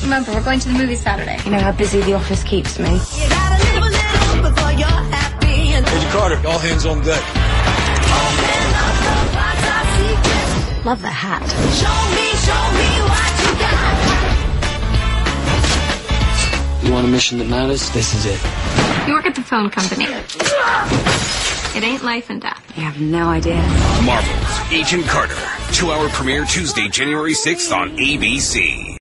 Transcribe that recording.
Remember, we're going to the movies Saturday. You know how busy the office keeps me. Agent Carter, all hands on deck. Love the hat. You want a mission that matters? This is it. You work at the phone company. It ain't life and death. You have no idea. Marvel's Agent Carter. 2-hour premiere Tuesday, January 6th on ABC.